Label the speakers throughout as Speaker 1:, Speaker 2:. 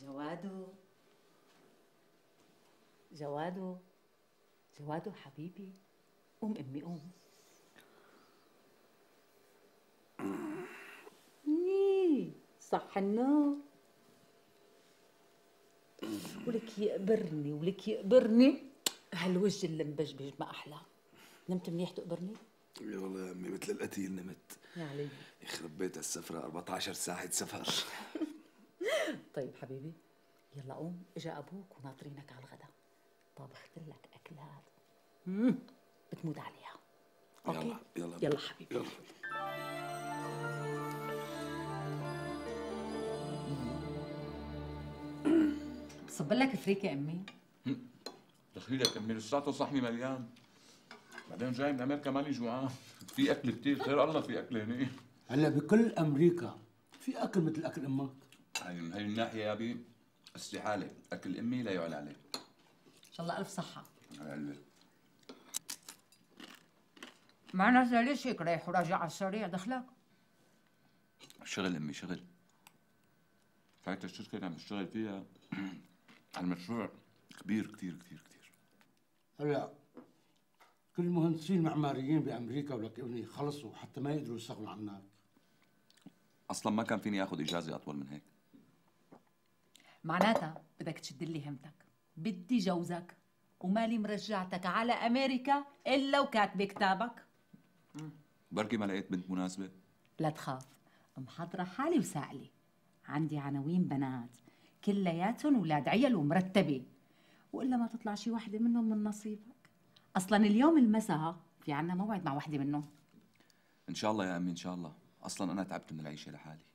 Speaker 1: جوادو جوادو جوادو حبيبي، قوم امي قوم. صح النوم. ولك يقبرني ولك يقبرني هالوجه اللي مبجبج ما احلى. نمت منيح تقبرني؟
Speaker 2: يا والله يا امي مثل القتيل نمت.
Speaker 1: يا علي
Speaker 2: يخرب بيت السفرة 14 ساعة سفر.
Speaker 1: طيب حبيبي يلا قوم، اجا ابوك وناطرينك على الغداء. طابخت لك اكلات بتموت عليها. اوكي يلا حبيبي يلا. بصب لك فريك يا امي.
Speaker 3: دخيلك امي لساته صحني مليان، بعدين جاي من امريكا ماني جوعان. في اكل كثير، خير الله في اكل هني.
Speaker 4: هلا بكل امريكا في اكل مثل اكل امك.
Speaker 3: هي من هي الناحيه يا ابي استحاله، اكل امي لا يعلى عليه.
Speaker 1: ان شاء الله الف صحه.
Speaker 3: على قلبي.
Speaker 1: معناتها ليش هيك رايح وراجع على السريع دخلك؟
Speaker 3: شغل امي شغل. فايت الشركه اللي عم بشتغل فيها على المشروع كبير كثير كثير كثير.
Speaker 4: هلا كل المهندسين المعماريين بامريكا ولك ابني خلصوا حتى ما يقدروا يشتغلوا عنك.
Speaker 3: اصلا ما كان فيني اخذ اجازه اطول من هيك.
Speaker 1: معناتها بدك تشد لي همتك، بدي جوزك ومالي مرجعتك على امريكا الا وكاتبه كتابك.
Speaker 3: بركي ما لقيت بنت مناسبه.
Speaker 1: لا تخاف، محضره حالي وسائلي. عندي عناوين بنات كلياتهم ولاد عيل ومرتبه، والا ما تطلع شي وحده منهم من نصيبك. اصلا اليوم المساء في عنا موعد مع وحده منهم.
Speaker 3: ان شاء الله يا امي ان شاء الله، اصلا انا تعبت من العيشه لحالي.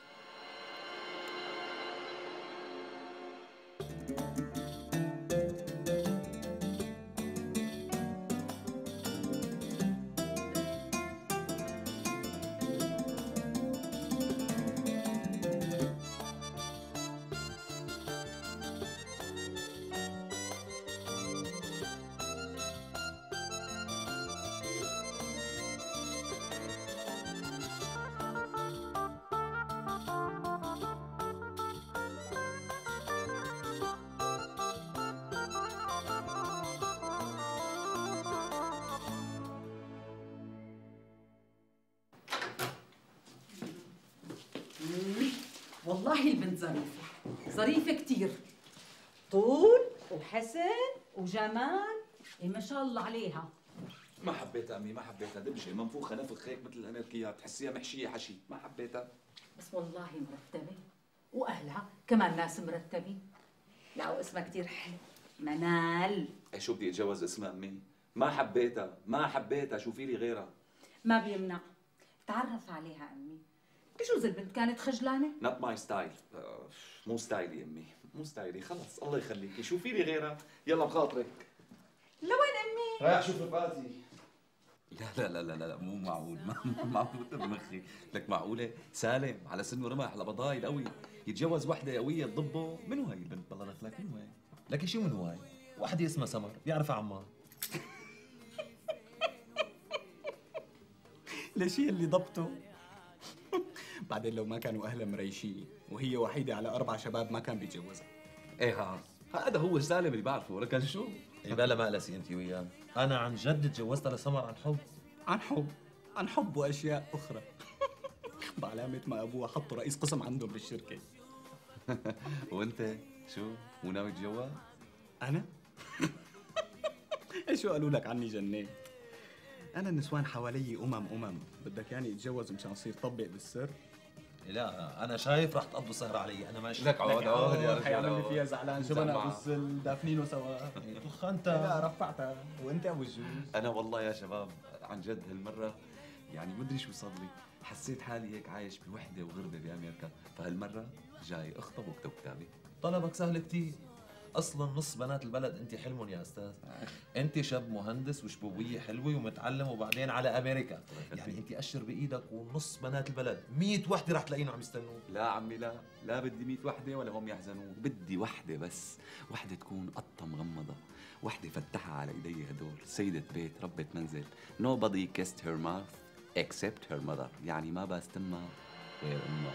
Speaker 1: والله البنت ظريفة، ظريفة كتير، طول وحسن وجمال، ما شاء الله عليها.
Speaker 3: ما حبيتها امي ما حبيتها، دبشه منفوخه نفخ هيك مثل الامريكيات، تحسيها محشيه حشي، ما حبيتها.
Speaker 1: بس والله مرتبة، واهلها كمان ناس مرتبين. لا واسمها كتير حلو، منال.
Speaker 3: ايه شو بدي اتجوز اسمها امي؟ ما حبيتها ما حبيتها، شوفي لي غيرها.
Speaker 1: ما بيمنع، تعرف عليها امي. بجوز البنت كانت خجلانة.
Speaker 3: نوت ماي ستايل، مو ستايلي امي، مو ستايلي، خلص الله يخليكي، شوفي لي غيرها، يلا بخاطرك.
Speaker 1: لوين امي؟
Speaker 3: رايح اشوف رفقاتي. لا لا لا لا لا مو معقول، مو معقول بمخي، لك معقولة؟ سالم على سن ورمح لبضايل قوي يتجوز وحدة قوية تضبه؟ منو هي البنت بالله دخلك؟ منو هي؟
Speaker 5: لك شو منو هاي؟ وحدة اسمها سمر، بيعرفها عمار.
Speaker 6: ليش هي اللي ضبطه؟ بعدين لو ما كانوا اهلها مريشين وهي وحيده على 4 شباب ما كان بيتجوزها.
Speaker 3: ايه هذا هو سالم اللي بعرفه، ولكن شو؟
Speaker 5: بلا مقلسي انت وياه، انا عن جد تجوزتها لسمر عن حب.
Speaker 6: عن حب، عن حب واشياء اخرى. بعلامه ما ابوها حطه رئيس قسم عندهم بالشركه.
Speaker 3: وانت شو؟ مو ناوي تتجوز؟
Speaker 6: انا؟ شو قالوا لك عني جنيت؟ انا النسوان حوالي بدك يعني اتجوز مشان اصير طبق بالسر؟
Speaker 5: لا انا شايف رح تقضوا سهرة علي، انا ماشي.
Speaker 3: لك عود يا رجال،
Speaker 6: حيعمل لي فيها زعلان. شو انا ابو الزل دافنينه سوا.
Speaker 5: طخ انت.
Speaker 6: لا رفعتها وانت ابو الجوز.
Speaker 3: انا والله يا شباب عن جد هالمرة يعني مدري شو صار لي، حسيت حالي هيك عايش بوحدة وغربة بأمريكا، فهالمرة جاي اخطب واكتب كتابي.
Speaker 5: طلبك سهل كتير، اصلا نص بنات البلد انت حلمهم يا استاذ. انت شاب مهندس وشبويه حلوه ومتعلم وبعدين على امريكا، يعني انت قشر بايدك ونص بنات البلد 100 وحده رح تلاقيهم عم يستنوك.
Speaker 3: لا عمي لا بدي 100 وحده ولا هم يحزنون، بدي وحده بس، وحده تكون قطه مغمضه، وحده فتحها على ايدي هدول، سيده بيت ربة منزل. nobody kissed her mouth except her mother، يعني ما باس تمها غير امها.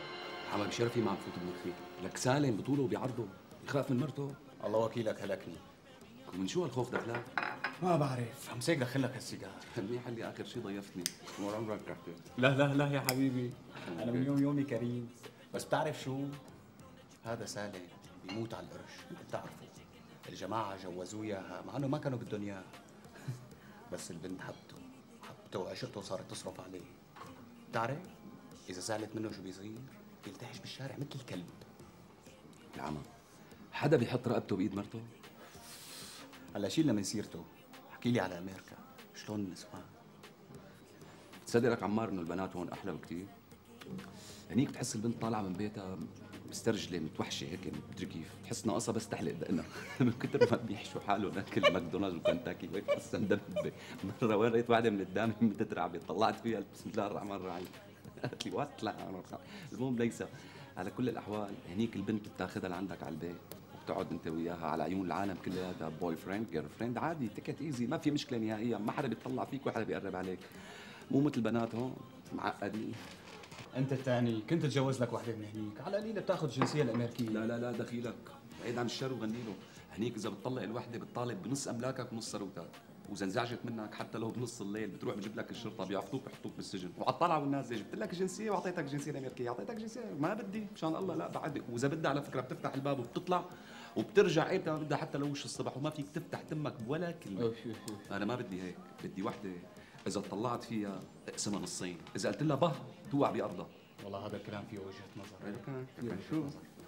Speaker 3: عمل بشرفي ما عم فوت بمخي، لك سالم بطوله وبيعرضه يخاف من مرته.
Speaker 6: الله وكيلك هلكني.
Speaker 3: من شو هالخوف دخلك؟
Speaker 6: ما بعرف، مساك دخل لك هالسيجار.
Speaker 3: منيح اللي اخر شيء ضيفتني، طول عمرك رحت.
Speaker 6: لا لا لا يا حبيبي، انا من يوم يومي كريم. بس بتعرف شو؟ هذا سالم بيموت على القرش، انت بتعرفه. الجماعه جوزوه اياها مع انه ما كانوا بدهم اياها. بس البنت حبته وعشقته وصارت تصرف عليه. بتعرف؟ اذا زعلت منه شو بيصير؟ بيلتهش بالشارع مثل الكلب.
Speaker 3: العمى حدا بيحط رقبته بايد مرته؟
Speaker 6: هلا شيلنا من سيرته، احكي لي على امريكا، شلون النسوان؟
Speaker 3: بتصدق لك عمار انه البنات هون احلى بكثير؟ هنيك بتحس البنت طالعه من بيتها مسترجله متوحشه هيك، مدري كيف، بتحس ناقصها بس تحلق دقنها من كثر ما بيحشوا حالهم ناكل ماكدونالدز وكنتاكي وهيك بحسها مدببه. مره وريت واحده من قدامي بتترعبي، طلعت فيها بسم الله الرحمن الرحيم قالت لي وات. لا المهم ليس على كل الاحوال، هنيك البنت بتاخذها لعندك على البيت وبتقعد انت وياها على عيون العالم كلها، بوي فريند جيرل فريند عادي، تكت ايزي، ما في مشكله نهائيا، ما حدا بيطلع فيك ولا حدا بيقرب عليك، مو مثل البنات هون معقدين.
Speaker 6: انت الثاني كنت تتجوز لك وحده من هنيك، على القليله بتاخذ الجنسيه الامريكيه.
Speaker 3: لا لا لا دخيلك، بعيد عن الشر وغني له، هنيك اذا بتطلق الوحده بتطالب بنص املاكك ونص ثروتك، واذا انزعجت منك حتى لو بنص الليل بتروح بجيب لك الشرطه، بيعفطوك بيحطوك بالسجن، وعلى الطلعه والنازله جبت لك الجنسيه واعطيتك الجنسيه الامريكيه، اعطيتك الجنسيه ما بدي مشان الله لا بعد، واذا بدها على فكره بتفتح الباب وبتطلع وبترجع ايمتى ما بدها حتى لو وش الصبح، وما فيك تفتح تمك ولا كلمه. انا ما بدي هيك، بدي وحده اذا طلعت فيها اقسمها نصين، اذا قلت لها به توقع بارضها.
Speaker 6: والله هذا الكلام فيه وجهه نظر.
Speaker 3: شو؟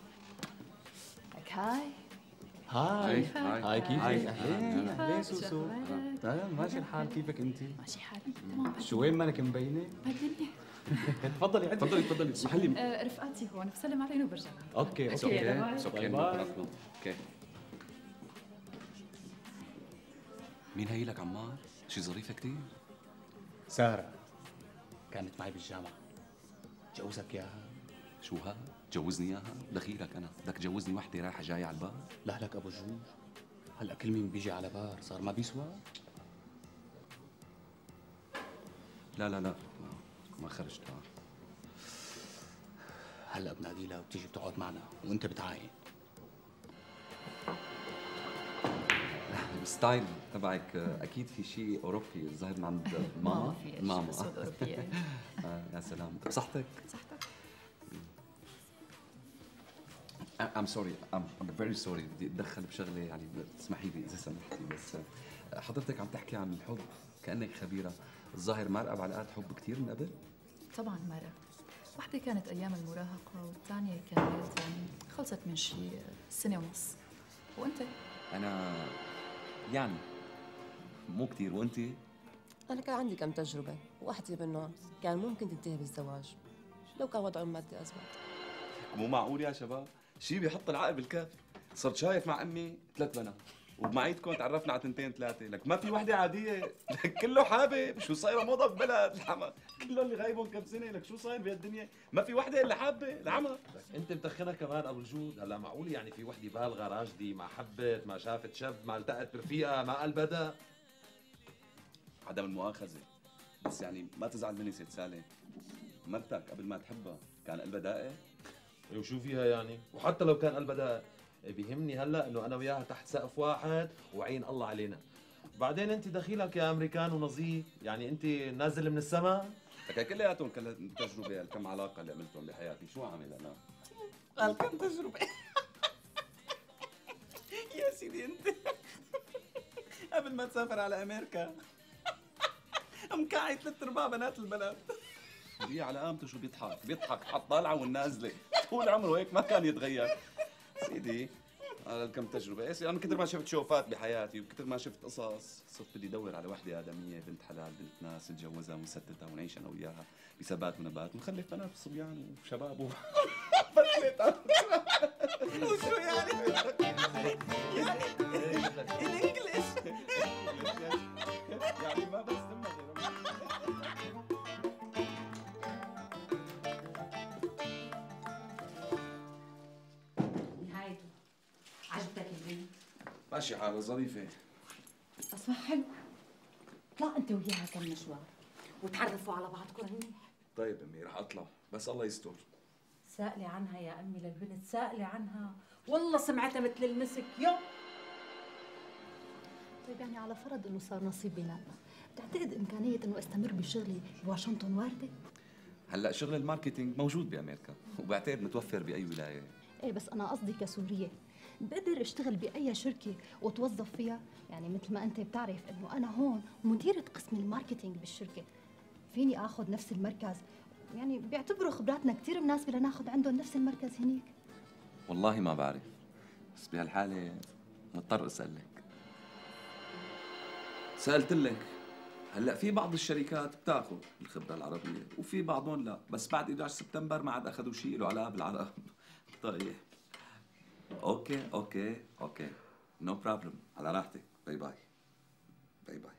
Speaker 7: لك هاي
Speaker 3: هاي
Speaker 6: هاي كيفك؟
Speaker 3: هاي.
Speaker 6: اهلين اهلين سوسو. تمام ماشي الحال، كيفك انت؟
Speaker 7: ماشي حالي تمام.
Speaker 6: شو وين مالك مبينه؟
Speaker 7: بالدنيا.
Speaker 6: تفضلي
Speaker 3: تفضلي تفضلي اسمح لي.
Speaker 7: رفقاتي هون بسلم عليهم وبرجع.
Speaker 6: اوكي
Speaker 3: اوكي
Speaker 7: باي.
Speaker 3: اوكي
Speaker 6: باي.
Speaker 3: اوكي. مين هي لك عمار؟ شي ظريفة كثير.
Speaker 6: ساره كانت معي بالجامعه، جوزك اياها.
Speaker 3: شو ها؟ جوزني اياها؟ دخيلك انا، بدك تجوزني وحدة رايحة جاية على البار؟
Speaker 6: لا لك ابو جوج، هلا كل مين بيجي على بار صار ما بيسوى.
Speaker 3: لا لا لا ما خرجتها.
Speaker 6: هلا بنادي لها وبتيجي بتقعد معنا وانت بتعاين.
Speaker 3: الستايل تبعك اكيد في شيء اوروبي الظاهر من عند ماما. ماما يا سلام، بصحتك؟
Speaker 7: صحتك.
Speaker 3: I'm sorry I'm very sorry، بدي اتدخل بشغله يعني تسمحي لي اذا سمحتي، بس حضرتك عم تحكي عن الحب كانك خبيره، الظاهر مرقب علاقات حب كثير من قبل؟
Speaker 7: طبعا مرة، وحدة كانت أيام المراهقة والثانية كانت يعني خلصت من شي سنة ونص. وأنت؟
Speaker 3: انا يعني مو كثير. وانت؟
Speaker 8: أنا كان عندي كم تجربة، واحدة منهم كان ممكن تنتهي بالزواج لو كان وضعه المادي أزبط.
Speaker 3: مو معقول يا شباب، شي بيحط العقل بالكف. صرت شايف مع امي 3 بنات وبمعيدكم تعرفنا على 2 3، لك ما في وحده عاديه، لك كله حابب. شو صايره موضه ببلد الحما، كله اللي غايبهم كم سنه، لك شو صاير بهالدنيا، ما في وحده الا حابه العمى.
Speaker 5: انت متخنها كمان ابو الجود. هلا معقول يعني في وحده بالغه راجدي ما حبت ما شافت شاب ما التقت برفيقها ما قلبها؟
Speaker 3: عدم المؤاخذه، بس يعني ما تزعل مني ست سالم، مرتك قبل ما تحبها كان قلبها دائق؟
Speaker 5: وشو فيها يعني؟ وحتى لو كان قلبها دائق بيهمني هلا انه انا وياها تحت سقف واحد وعين الله علينا. بعدين انت دخيلك يا امريكان ونظيف، يعني انت نازل من السماء؟
Speaker 3: لك كلياتهم تجربه، كم علاقه اللي عملتهم بحياتي، شو عامل انا؟
Speaker 6: قال كم تجربه. يا سيدي انت قبل ما تسافر على امريكا مكعي 3/4 بنات البلد.
Speaker 3: هي على قامته شو بيضحك على الطالعه والنازله، طول عمره هيك ما كان يتغير. سيدي على كم تجربه، ايش انا كثر ما شفت شوفات بحياتي وكثر ما شفت قصص، صرت بدي ادور على وحده ادميه بنت حلال بنت ناس نتجوزها ونسددها ونعيش انا وياها بثبات ونبات ونخلف بنات وصبيان وشباب
Speaker 6: وشو يعني؟ يعني الانجليش
Speaker 3: يعني ما بس غير
Speaker 1: نهايته عجبتك البنت؟
Speaker 2: ماشي حالة ظريفة.
Speaker 1: تصبح حلو. اطلع انت وياها كم مشوار وتعرفوا على بعضكم منيح.
Speaker 2: طيب امي رح اطلع، بس الله يستر.
Speaker 1: سائلي عنها يا امي للبنت، سائلي عنها، والله سمعتها مثل المسك يوم.
Speaker 9: طيب يعني على فرض انه صار نصيب بيناتنا، بتعتقد امكانيه انه استمر بشغلي بواشنطن وارده؟
Speaker 3: هلا شغل الماركتينج موجود بامريكا وبعتقد متوفر باي ولايه.
Speaker 9: ايه بس انا قصدي كسوريه، بقدر اشتغل باي شركه واتوظف فيها، يعني مثل ما انت بتعرف انه انا هون مديره قسم الماركتينج بالشركه، فيني اخذ نفس المركز، يعني بيعتبروا خبراتنا كثير مناسبه لناخذ عندهم نفس المركز هنيك.
Speaker 3: والله ما بعرف، بس بهالحاله مضطر اسالك. سالت لك، هلا في بعض الشركات بتاخذ الخبره العربيه وفي بعضهم لا، بس بعد 11 سبتمبر ما عاد اخذوا شيء له علاقه بالعرب. طيب اوكي نو بروبلم، على راحتك. باي باي باي باي.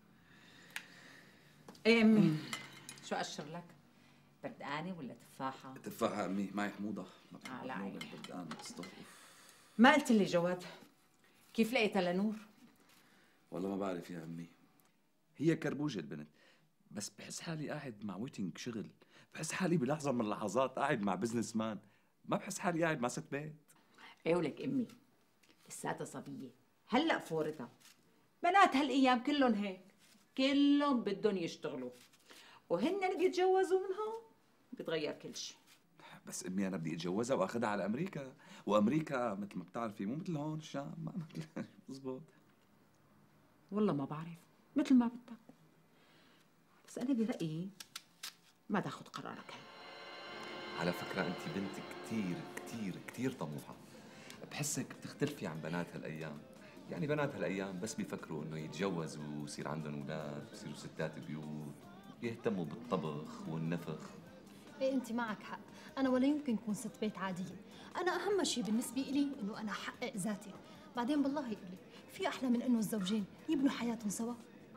Speaker 1: ايه امي، شو اشر لك؟ بردقانه ولا تفاحه؟
Speaker 3: تفاحه امي، معي حموضه.
Speaker 1: على عيني.
Speaker 3: بردقان استغفر.
Speaker 1: ما قلت لي جواد، كيف لقيتها لنور؟
Speaker 3: والله ما بعرف يا امي، هي كربوجة البنت، بس بحس حالي قاعد مع ويتنج شغل، بحس حالي بلحظة من اللحظات قاعد مع بزنس مان، ما بحس حالي قاعد مع ست بيت.
Speaker 1: ايه ولك امي، لساتها صبية، هلا فورتها، بنات هالايام كلهم هيك، كلهم بدهم يشتغلوا، وهن بيتجوزوا من هون بيتغير كل شيء.
Speaker 3: بس امي انا بدي اتجوزها واخذها على امريكا، وامريكا مثل ما بتعرفي مو مثل هون الشام، ما مثل بزبط.
Speaker 1: والله ما بعرف، مثل ما بدك، بس انا برايي ما تاخذ قرارك هلا.
Speaker 3: على فكرة انت بنت كتير كتير كتير طموحة، بحسك بتختلفي عن بنات هالايام، يعني بنات هالايام بس بيفكروا انه يتجوزوا ويصير عندهم اولاد ويصيروا ستات بيوت، يهتموا بالطبخ والنفخ.
Speaker 9: ايه انت معك حق، انا ولا يمكن كون ست بيت عاديه، انا اهم شيء بالنسبه لي انه انا احقق ذاتي، بعدين بالله يقلي في احلى من انه الزوجين يبنوا حياتهم سوا.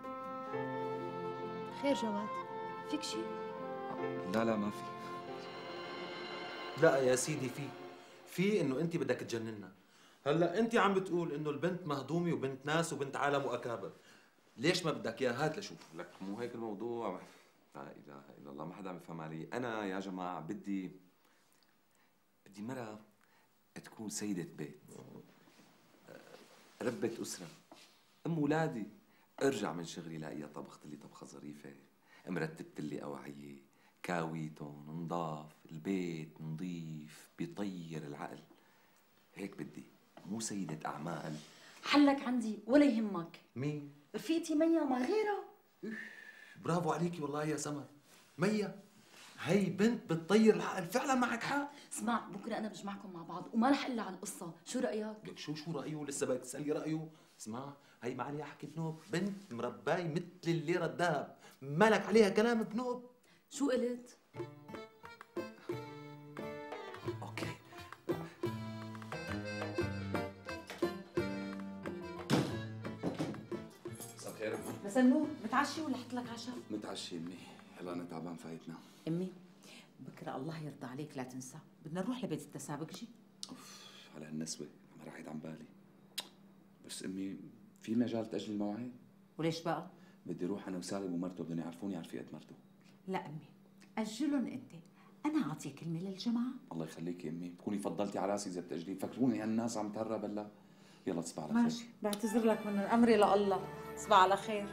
Speaker 9: خير جواد، فيك شيء؟
Speaker 3: لا ما في.
Speaker 5: لا يا سيدي، في انه انت بدك تجننا. هلا انت عم بتقول انه البنت مهضومه وبنت ناس وبنت عالم واكابر، ليش ما بدك اياها؟ هات لشوف
Speaker 3: لك مو هيك الموضوع، لا اله الا الله، ما حدا عم يفهم علي. انا يا جماعه بدي مرة تكون سيدة بيت، ربة أسرة، أم ولادي، ارجع من شغلي لاقيها طبخت لي طبخة ظريفة، مرتبت لي أوعية، كاويتهم نضاف، البيت نظيف بيطير العقل. هيك بدي، مو سيدة أعمال.
Speaker 1: حلك عندي ولا يهمك.
Speaker 5: مين؟
Speaker 1: رفيقتي ميا ما غيرها.
Speaker 5: برافو عليكي والله يا سمر، ميا هي بنت بتطير العقل، فعلا معك حق.
Speaker 7: اسمع، بكره انا بجمعكم مع بعض وما رح اقول عن القصه، شو رايك؟
Speaker 5: لك شو رايه؟ لسه بدك تسالي رايه؟ اسمع، هي ما عليها حكي بنوب، بنت مرباي مثل الليره الذهب، مالك عليها كلام بنوب.
Speaker 7: شو قلت؟
Speaker 3: اوكي. مساء الخير.
Speaker 1: مساء النور، متعشي ولا احط لك عشاء؟
Speaker 3: متعشي امي، هلا انا تعبان فايتنا.
Speaker 1: امي بكره الله يرضى عليك لا تنسى، بدنا نروح لبيت التسابق جي.
Speaker 3: اوف على هالنسوة، ما راحت عن بالي. بس امي في مجال تأجلي المواعيد؟
Speaker 1: وليش بقى؟
Speaker 3: بدي اروح انا وسالم ومرته، بدهم يعرفوني على رفيقة مرته.
Speaker 1: لا امي، اجلهم انت، انا اعطي كلمه للجماعه.
Speaker 3: الله يخليكي امي، بتكوني فضلتي على راسي اذا بتأجلين، فكروني هالناس عم تهرب هلا. يلا تصبح على خير.
Speaker 1: ماشي، بعتذر لك من امري لله، تصبح على خير.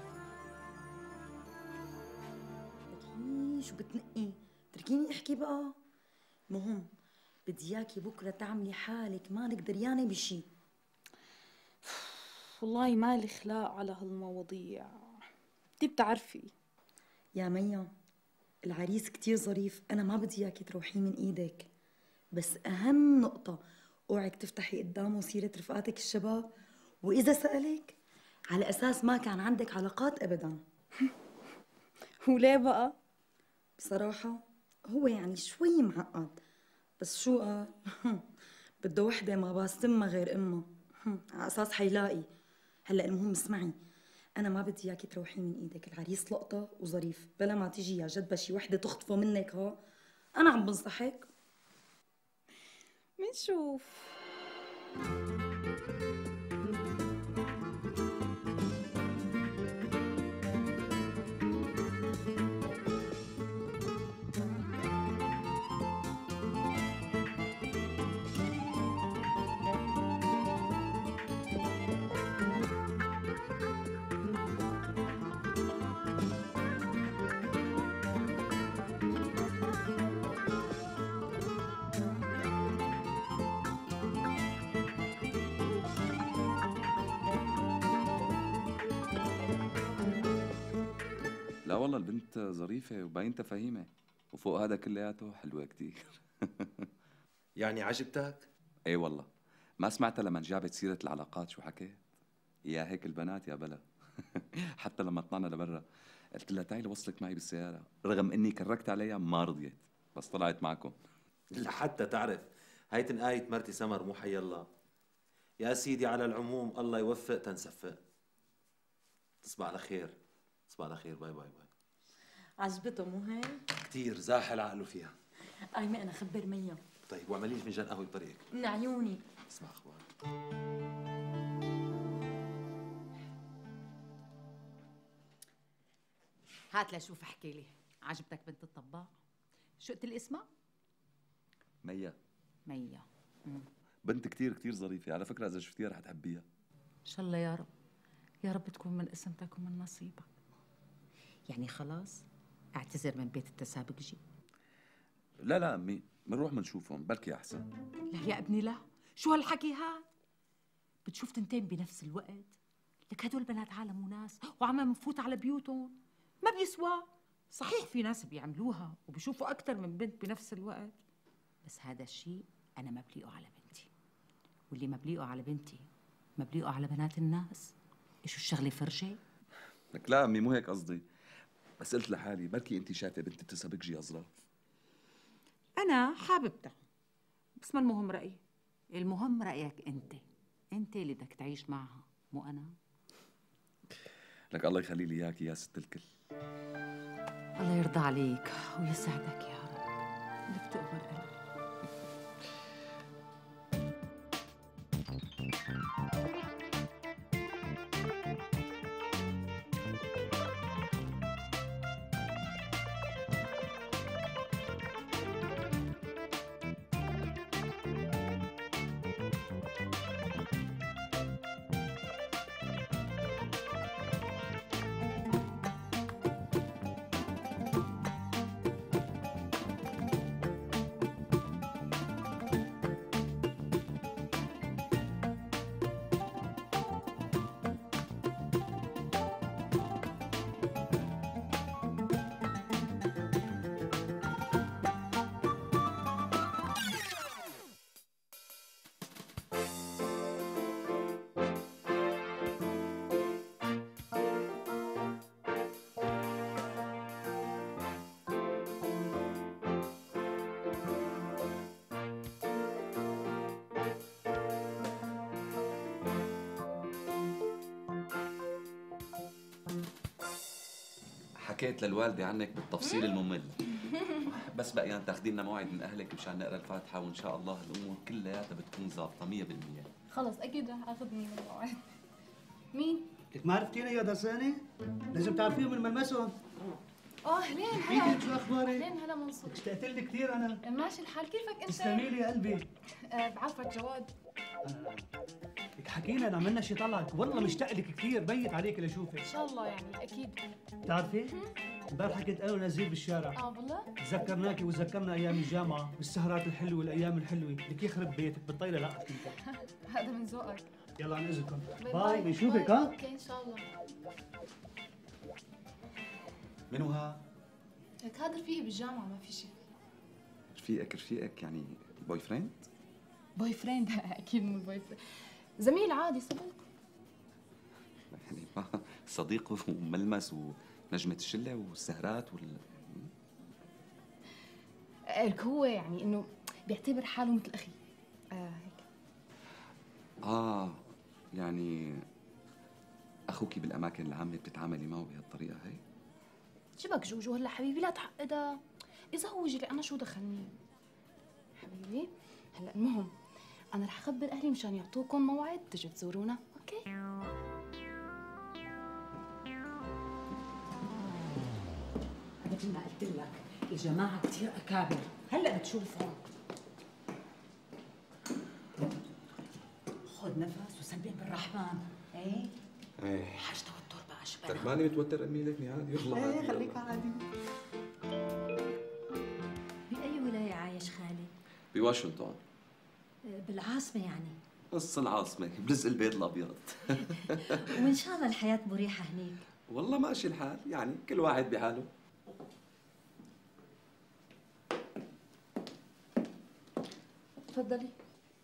Speaker 10: شو بتنقي؟ تركيني احكي بقى. مهم بدي اياكي بكره تعملي حالك مالك دريانه بشي.
Speaker 11: والله مالي خلاق على هالمواضيع، انتي بتعرفي.
Speaker 10: يا ميا العريس كتير ظريف، انا ما بدي اياكي تروحيه من ايدك، بس اهم نقطه اوعك تفتحي قدامه سيره رفقاتك الشباب، واذا سالك على اساس ما كان عندك علاقات ابدا.
Speaker 11: وليه بقى؟
Speaker 10: بصراحه هو يعني شوي معقد، بس شو قال؟ بده وحده ما باس تمها غير امها، على اساس حيلاقي. هلا المهم اسمعي، انا ما بدي اياكي تروحي من ايدك، العريس لقطه وظريف، بلا ما تيجي يا جدبه شي وحده تخطفه منك. ها انا عم بنصحك.
Speaker 11: منشوف.
Speaker 3: لا والله البنت ظريفة وباينتها فهيمة، وفوق هذا كلياته حلوة كتير.
Speaker 5: يعني عجبتك؟
Speaker 3: ايه والله، ما سمعتها لما جابت سيرة العلاقات شو حكيت؟ يا هيك البنات يا بلا. حتى لما طلعنا لبرا قلت لها تعي لوصلك معي بالسيارة، رغم اني كركت عليها ما رضيت، بس طلعت معكم.
Speaker 5: لحتى تعرف هاي تنقاية مرتي سمر مو حي الله. يا سيدي على العموم الله يوفق تنسفق. تصبح على خير. تصبح على خير. باي باي باي.
Speaker 10: عجبته مو هيك؟
Speaker 5: كثير زاحل عقله فيها.
Speaker 10: قايمة أنا خبر ميا.
Speaker 5: طيب واعملي لي فنجان قهوة بطريقك.
Speaker 10: من عيوني.
Speaker 5: اسمع اخبار.
Speaker 1: هات لشوف احكي لي، عجبتك بنت الطباخ؟ شو قلت لي اسمها؟
Speaker 3: ميا.
Speaker 1: ميا.
Speaker 3: بنت كتير كتير ظريفة، على فكرة إذا شفتيها رح تحبيها.
Speaker 1: ان شاء الله يا رب. يا رب تكون من قسمتك ومن نصيبك. يعني خلاص اعتذر من بيت التسابقجي؟
Speaker 3: لا لا أمي، بنروح بنشوفهم بركي أحسن.
Speaker 1: لا يا ابني لا، شو هالحكي هاد؟ بتشوف تنتين بنفس الوقت؟ لك هدول بنات عالم وناس وعم نفوت على بيوتهم، ما بيسوى. صحيح في ناس بيعملوها وبيشوفوا أكثر من بنت بنفس الوقت، بس هذا الشيء أنا ما بليقه على بنتي، واللي ما بليقه على بنتي ما بليقه على بنات الناس. إيشو الشغلة فرجة؟
Speaker 3: لك لا أمي مو هيك قصدي، بس قلت لحالي بركي أنت شايفة بنت التسابقجي أظرف.
Speaker 1: أنا حاببتها، بس ما المهم رأيي، المهم رأيك أنت. أنت اللي بدك تعيش معها مو أنا.
Speaker 3: لك الله يخلي لي إياكي يا ست الكل.
Speaker 1: الله يرضى عليك ويسعدك يا رب. اللي بتقبل قلبي.
Speaker 3: حكيت للوالدة عنك بالتفصيل الممل، بس بقيان تاخدي لنا موعد من أهلك مشان نقرا الفاتحة، وإن شاء الله الأمور كلياتها بتكون ظابطة 100%.
Speaker 7: خلص اكيد رح اخذني من الموعد. مين؟
Speaker 12: لك ما عرفتينا يا درسانة؟ لازم تعرفيهم من ملمسهم.
Speaker 7: اهلين
Speaker 12: كيفك شو اخبارك؟
Speaker 7: اهلين هلا منصور.
Speaker 12: اشتقت لك كثير انا.
Speaker 7: ماشي الحال، كيفك انت؟
Speaker 12: تسلمي لي يا قلبي.
Speaker 7: بعرفك جواد.
Speaker 12: لك حكينا عملنا شي طلعك، والله مشتاق لك كثير، بيت عليك لاشوفك.
Speaker 7: ان شاء الله يعني اكيد.
Speaker 12: بتعرفي؟ امبارح كنت انا ونزيل بالشارع.
Speaker 7: والله؟
Speaker 12: تذكرناكي وتذكرنا ايام الجامعة والسهرات الحلوة والايام الحلوة، لك يخرب بيتك بالطيلة لا كنت.
Speaker 7: هذا من ذوقك.
Speaker 12: يلا عن اذنكم. باي بنشوفك ها؟
Speaker 7: اوكي ان شاء الله.
Speaker 3: منو ها؟
Speaker 7: لك هذا رفيقي بالجامعة ما في شيء.
Speaker 3: رفيقك يعني بوي فريند؟
Speaker 7: بوي فريند؟ اكيد مو بوي فريند، زميل عادي صديق.
Speaker 3: يعني صديق وملمس ونجمة الشلة والسهرات
Speaker 7: لك هو يعني انه بيعتبر حاله مثل اخي. هيك.
Speaker 3: يعني أخوكي بالأماكن العامة بتتعاملي معه بهالطريقة هي؟
Speaker 7: شبك جوجو هلا حبيبي لا تعقدها، إذا هو جري أنا شو دخلني؟ حبيبي هلا المهم أنا رح أخبر أهلي مشان يعطوكم موعد تجوا تزورونا، أوكي؟
Speaker 1: أنا مثل ما قلت لك الجماعة كثير أكابر، هلا بتشوفهم. خذ نفس وسبح بالرحمن. ايه حاج توتر بقى شباب.
Speaker 3: طيب ماني متوتر أمي ليكني عادي. يلا
Speaker 1: خليك عادي.
Speaker 9: بأي ولاية عايش خالي؟
Speaker 3: بواشنطن.
Speaker 9: بالعاصمة يعني؟
Speaker 3: نص العاصمة برزق البيت الأبيض.
Speaker 9: وإن شاء الله الحياة مريحة هنيك.
Speaker 3: والله ماشي الحال، يعني كل واحد بحاله.
Speaker 7: تفضلي.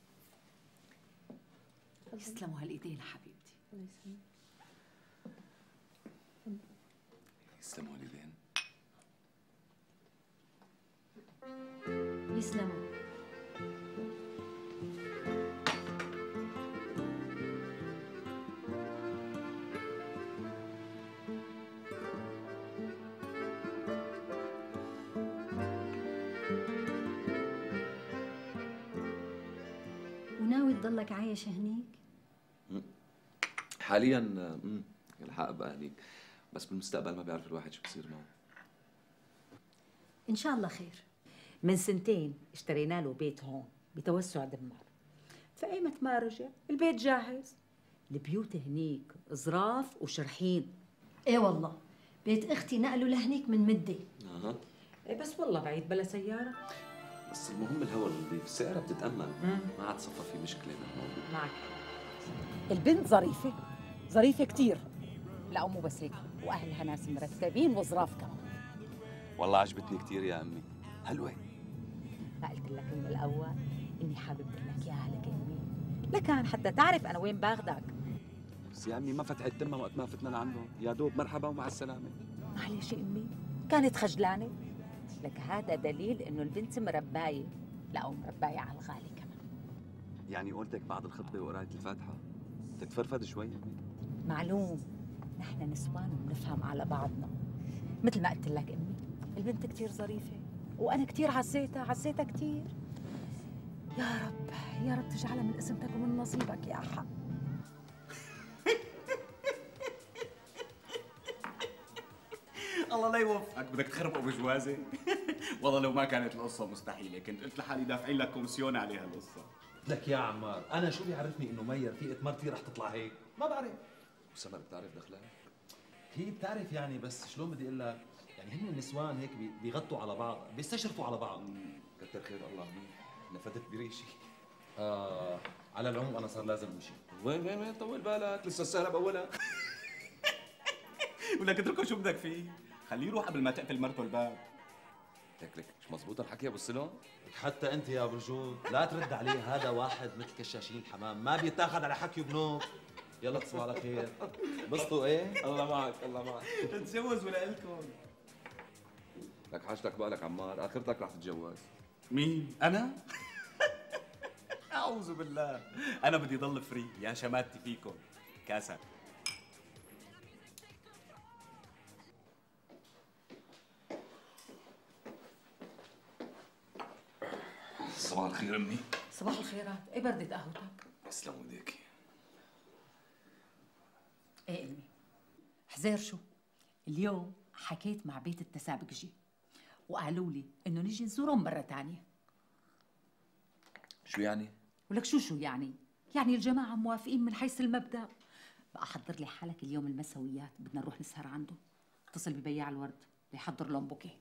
Speaker 1: يسلموا هالايدين حبيبتي.
Speaker 7: الله يسلمك.
Speaker 3: يسلموا اليدين.
Speaker 9: يسلموا. وناوي تضلك عايش هنيك؟
Speaker 3: حاليا الحق بأهليك، بس بالمستقبل ما بيعرف الواحد شو بصير معه.
Speaker 9: إن شاء الله خير.
Speaker 1: من سنتين اشترينا له بيت هون بتوسع دمار، فأيمت ما رجع البيت جاهز. البيوت هنيك ظراف وشرحين.
Speaker 9: ايه والله، بيت اختي نقلوا لهنيك من مده.
Speaker 3: اها.
Speaker 1: إيه بس والله بعيد بلا سيارة.
Speaker 3: بس المهم الهواء النظيف، السيارة بتتأمن، ما عاد صفى في مشكلة بالموضوع.
Speaker 1: معك. البنت ظريفة، ظريفة كتير. لا مو بس هيك، وأهلها ناس مرتبين وظراف كمان.
Speaker 3: والله عجبتني كثير يا أمي، حلوة.
Speaker 1: ما قلت لك من الأول إني حابب لك إياها لك أمي، لكان حتى تعرف أنا وين باخدك.
Speaker 3: بس يا أمي ما فتحت تمها وقت ما فتنا لعندهم، يا دوب مرحبا ومع السلامة.
Speaker 1: معلش يا أمي، كانت خجلانة. لك هذا دليل إنه البنت مرباية، لا ومرباية على الغالي كمان.
Speaker 3: يعني قلتك بعد الخطبة وقراية الفاتحة تتفرفد شوي يا أمي؟
Speaker 1: معلوم، نحن نسوان وبنفهم على بعضنا. مثل ما قلت لك أمي، البنت كتير ظريفة، وأنا كتير عزيتها كتير. يا رب يا رب تجعلها من قسمتك ومن نصيبك يا حق.
Speaker 6: الله لا يوفقك، بدك تخربقوا بجوازي. والله لو ما كانت القصة مستحيلة كنت قلت لحالي دافعين لك كومسيون عليها القصة.
Speaker 5: لك يا عمار، أنا شو بيعرفني إنه مي رفيقة مرتي رح تطلع هيك؟ ما بعرف.
Speaker 3: وسمر بتعرف دخلها؟
Speaker 5: هي بتعرف يعني، بس شلون بدي أقول لك؟ يعني هن النسوان هيك بيغطوا على بعض، بيستشرفوا على بعض.
Speaker 3: كتر خير الله منيح، نفدت بريشي.
Speaker 5: على العموم أنا صار لازم أمشي.
Speaker 3: وين طول بالك، لسه السهرة بأولها.
Speaker 6: ولك اتركه شو بدك فيه؟ خليه يروح قبل ما تقفل مرته الباب.
Speaker 3: لك مش مزبوط الحكي يا ابو السلام؟
Speaker 5: حتى انت يا ابو الجود لا ترد عليه، هذا واحد مثل كشاشين الحمام، ما بيتاخذ على حكي بنوب. يلا تصبحوا على خير. بسطوا ايه؟
Speaker 3: الله معك الله معك.
Speaker 6: تتجوز ولا إلكم؟
Speaker 3: لك حاجتك بالك عمار، اخرتك رح تتجوز.
Speaker 6: مين؟ أنا؟ أعوذ بالله، أنا بدي ضل فري يا شماتتي فيكم. كاسك.
Speaker 3: صباح الخير امي.
Speaker 1: صباح الخيرات، ايه بردة قهوتك؟
Speaker 3: تسلم ايديكي.
Speaker 1: ايه امي، حزير شو؟ اليوم حكيت مع بيت التسابقجي وقالوا لي انه نيجي نزورهم مرة تانية.
Speaker 3: شو يعني؟
Speaker 1: ولك شو يعني؟ يعني الجماعة موافقين من حيث المبدأ. بقى حضر لي حالك اليوم المسويات، بدنا نروح نسهر عنده. اتصل ببياع الورد ليحضر لهم بوكيه.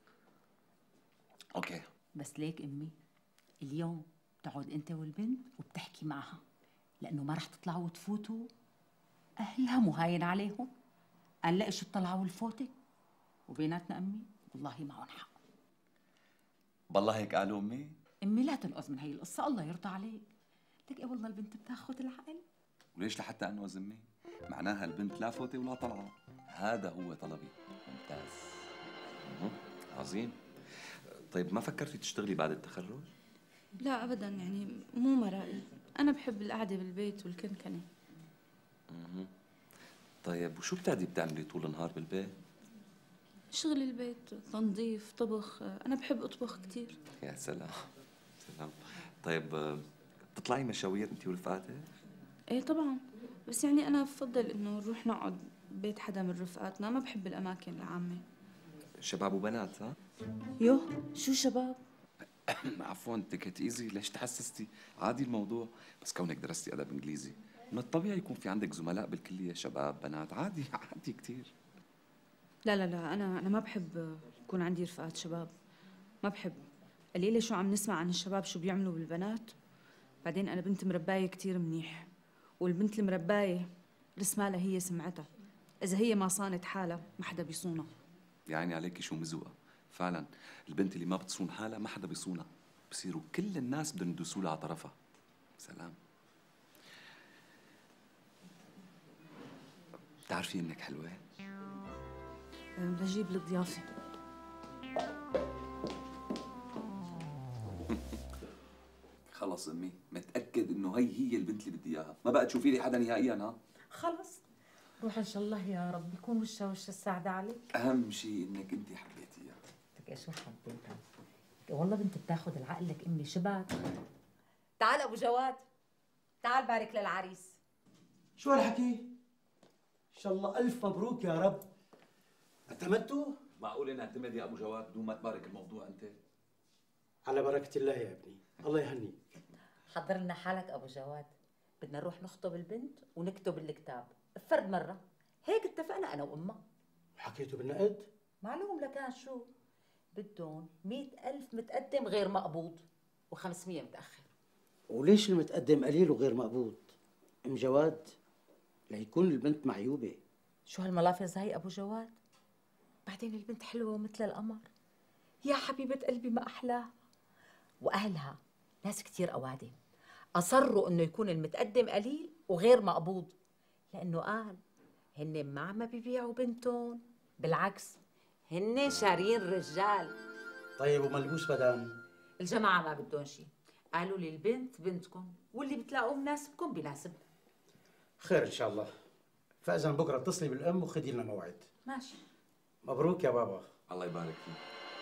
Speaker 3: اوكي.
Speaker 1: بس ليك امي، اليوم بتقعد انت والبنت وبتحكي معها، لانه ما رح تطلعوا وتفوتوا. اهلها مهاين عليهم، قال لا ايش الطلعه والفوته. وبيناتنا امي والله معهم حق.
Speaker 3: بالله هيك قالوا امي؟
Speaker 1: امي لا تنقذ من هي القصه، الله يرضى عليك. لك ايه والله البنت بتاخذ العقل.
Speaker 3: وليش لحتى انوز امي؟ معناها البنت لا فوته ولا طلعه. هذا هو طلبي. ممتاز. عظيم. طيب ما فكرتي تشتغلي بعد التخرج؟
Speaker 11: لا ابدا، يعني مو مرائي. انا بحب القعده بالبيت والكنكنه.
Speaker 3: طيب وشو بتعملي طول النهار بالبيت؟
Speaker 11: شغل البيت، تنظيف، طبخ. انا بحب اطبخ كثير.
Speaker 3: يا سلام سلام. طيب بتطلعي مشاوير انت ورفقاتك؟
Speaker 11: ايه طبعا، بس يعني انا بفضل انه نروح نقعد بيت حدا من رفقاتنا، ما بحب الاماكن العامه.
Speaker 3: شباب وبنات ها؟
Speaker 11: يوه شو شباب؟
Speaker 3: عفوا تيك ايزي، ليش تحسستي؟ عادي الموضوع، بس كونك درستي ادب انجليزي من الطبيعي يكون في عندك زملاء بالكليه شباب بنات، عادي عادي كثير.
Speaker 11: لا لا لا، انا ما بحب يكون عندي رفقات شباب، ما بحب. قليله شو عم نسمع عن الشباب شو بيعملوا بالبنات. بعدين انا بنت مربايه كثير منيح، والبنت المربايه رسمالها هي سمعتها. اذا هي ما صانت حالها ما حدا بيصونها.
Speaker 3: يا عيني عليكي شو مزوقه، فعلا البنت اللي ما بتصون حالها ما حدا بيصونها، بصيروا كل الناس بدهم يدوسوا لها على طرفها. سلام. بتعرفي انك حلوه؟
Speaker 11: لجيب الضيافه.
Speaker 3: خلص امي، متاكد انه هي البنت اللي بدي اياها، ما بقى تشوفي لي حدا نهائيا. ها
Speaker 1: خلص روح ان شاء الله يا رب يكون وشها وش السعادة عليك.
Speaker 3: اهم شيء انك انت حبيتيها.
Speaker 1: لك شو حبيتها؟ والله بنت بتاخذ العقل لك امي شبك. تعال ابو جواد، تعال بارك للعريس.
Speaker 4: شو هالحكي؟ ان شاء الله الف مبروك يا رب. اعتمدتوا؟
Speaker 3: معقول نعتمد يا ابو جواد بدون ما تبارك الموضوع انت؟
Speaker 4: على بركه الله يا ابني، الله يهنيك.
Speaker 1: حضر لنا حالك ابو جواد، بدنا نروح نخطب البنت ونكتب الكتاب بفرد مره، هيك اتفقنا انا وامها.
Speaker 4: وحكيتوا بالنقد؟
Speaker 1: معلوم لكان شو بدهم 100,000 متقدم غير مقبوض و500 متاخر.
Speaker 4: وليش المتقدم قليل وغير مقبوض؟ ام جواد ليكون البنت معيوبه.
Speaker 1: شو هالملافظ هاي ابو جواد؟ بعدين البنت حلوه مثل القمر، يا حبيبه قلبي ما احلاها. واهلها ناس كثير اوادم، اصروا انه يكون المتقدم قليل وغير مقبوض، لانه قال هن ما بيبيعوا بنتهم، بالعكس هن شارين رجال.
Speaker 4: طيب وملبوس بدان؟
Speaker 1: الجماعه ما بدهم شيء، قالوا لي البنت بنتكم واللي بتلاقوه مناسبكم بناسب.
Speaker 4: خير ان شاء الله. فاذا بكره اتصلي بالام وخدي لنا موعد.
Speaker 1: ماشي.
Speaker 4: مبروك يا بابا.
Speaker 3: الله يبارك فيك.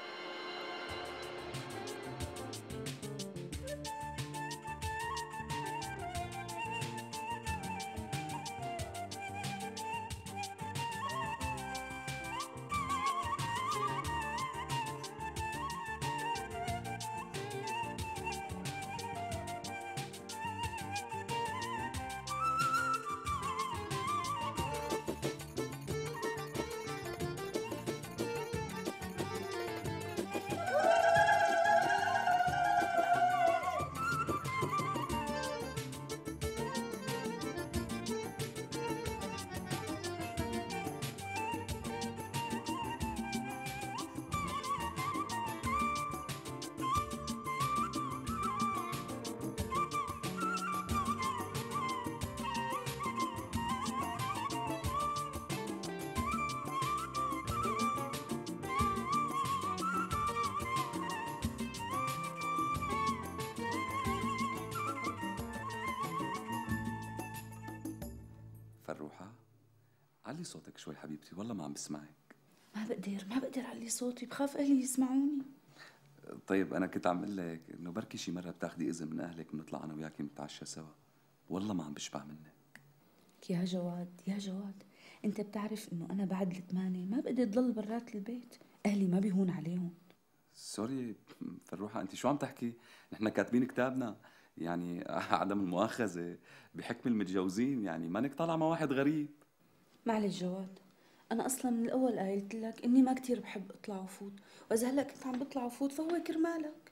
Speaker 3: فروحة علي صوتك شوي حبيبتي، والله ما عم بسمعك.
Speaker 11: ما بقدر علي صوتي، بخاف اهلي يسمعوني.
Speaker 3: طيب انا كنت عم اقول لك انه بركي شي مره بتاخدي اذن من اهلك بنطلع انا وياكي نتعشى سوا، والله ما عم بشبع منك.
Speaker 11: يا جواد انت بتعرف انه انا بعد الثمانية ما بقدر ضل برات البيت، اهلي ما بيهون عليهم.
Speaker 3: سوري فروحة، انت شو عم تحكي؟ نحن كاتبين كتابنا، يعني عدم المؤاخذة بحكم المتجوزين، يعني مانك طالعة مع واحد غريب.
Speaker 11: معلش جواد، انا اصلا من الاول قايلت لك اني ما كثير بحب اطلع وفوت، واذا هلا كنت عم بطلع وفوت فهو كرمالك.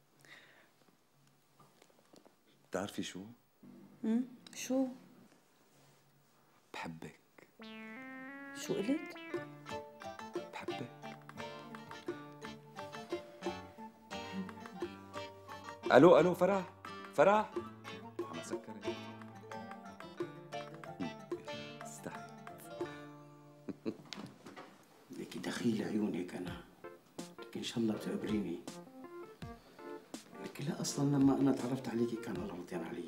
Speaker 3: بتعرفي شو؟
Speaker 11: شو؟
Speaker 3: بحبك.
Speaker 11: شو قلت؟
Speaker 3: بحبك. الو فرح عم سكرت. استحي.
Speaker 4: لك دخيل عيونك انا، لك ان شاء الله بتقبريني. لك لا اصلا لما انا تعرفت عليكي كان غلطان علي.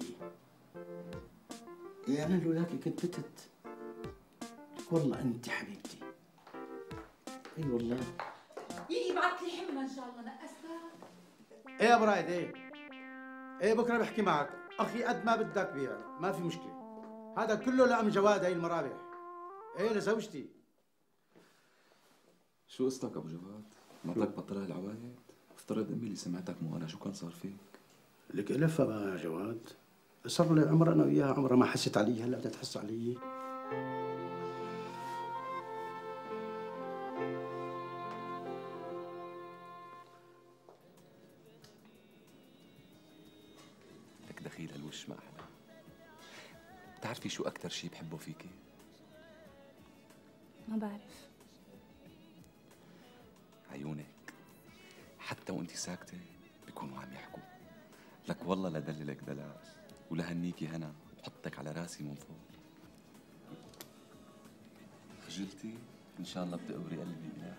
Speaker 4: يا انا لولاكي كنت بتت. لك والله انت حبيبتي. اي والله.
Speaker 1: يبعث لي حمى ان شاء الله نقصتها.
Speaker 4: ايه يا برايد ايه بكره بحكي معك اخي، قد ما بدك بيع ما في مشكله. هذا كله لام جواد، هي المرابح. ايه لزوجتي.
Speaker 3: شو قصتك ابو جواد؟ مرتك بطلها العوايد؟ افترض امي اللي سمعتك مو انا، شو كان صار فيك؟
Speaker 4: لك الفها بقى يا جواد، صار لي عمر انا وياها، عمرها ما حست علي، هلا بدها تحس علي.
Speaker 3: لك دخيل هالوش ما احلى. بتعرفي شو اكثر شيء بحبه فيكي؟
Speaker 7: ما بعرف.
Speaker 3: عيونك حتى وانت ساكته بيكونوا عم يحكوا لك. والله لدللك دلال ولهنيكي هنا وحطك على راسي من فوق. خجلتي؟ ان شاء الله بتقبري قلبي إلهي.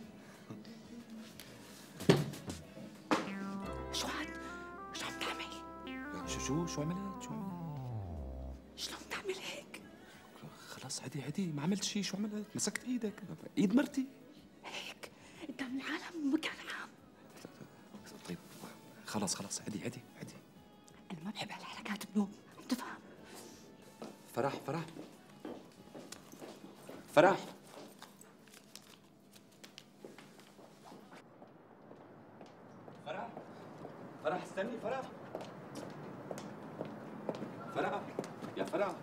Speaker 11: شو عم تعمل؟
Speaker 3: شو عملت؟
Speaker 11: شلون بتعمل هيك؟
Speaker 3: خلاص عدي ما عملت شيء. شو عملت؟ مسكت ايدك، ايد مرتي
Speaker 11: هيك قدام العالم بمكان عام.
Speaker 3: طيب خلاص عدي.
Speaker 11: انا ما بحب هالحركات بنوب، عم تفهم؟
Speaker 3: فرح استني. يا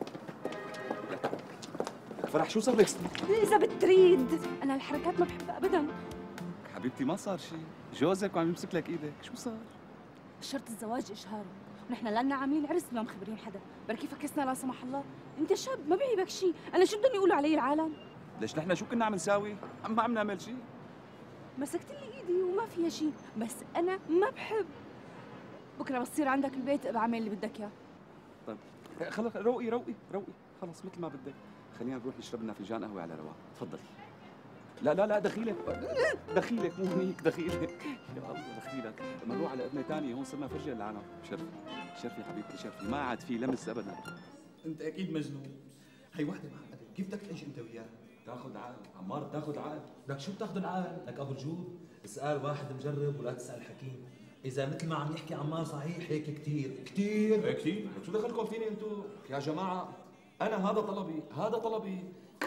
Speaker 3: فرح شو صار لك؟
Speaker 11: اذا بتريد انا الحركات ما بحبها ابدا.
Speaker 3: حبيبتي ما صار شيء، جوزك وعم يمسك لك ايدك. شو صار؟
Speaker 11: شرط الزواج اشهاري، ونحن لنا عاملين عرس ما مخبرين حدا. بركي فكسنا لا سمح الله. انت شاب ما بعيبك شيء، انا شو بدهم يقولوا علي العالم؟
Speaker 3: ليش نحن شو كنا عم نساوي؟ ما عم نعمل شيء.
Speaker 11: مسكت لي ايدي وما فيها شيء، بس انا ما بحب. بكره بس تصير عندك البيت بعمل اللي بدك اياه.
Speaker 3: طيب خلص روقي خلص مثل ما بدك. خلينا نروح نشرب لنا فنجان قهوه على رواق. تفضلي. لا دخيلك مو هنيك، دخيلك يا الله دخيلك. بدنا نروح على ابنه ثانيه، هون صرنا فرجه للعالم. شرفي حبيبتي شرفي، ما عاد في لمس ابدا.
Speaker 5: انت اكيد مجنون. هي وحده معقده، كيف بدك تعيش انت وياها؟
Speaker 3: تاخذ عقل عمار، تاخذ عقل.
Speaker 5: لك شو بتاخذ العقل؟ لك ابو رجول، اسال واحد مجرب ولا تسال حكيم. اذا مثل ما عم يحكي عمار صحيح هيك كثير.
Speaker 3: شو دخلكم فيني انتم يا جماعه؟ انا هذا طلبي.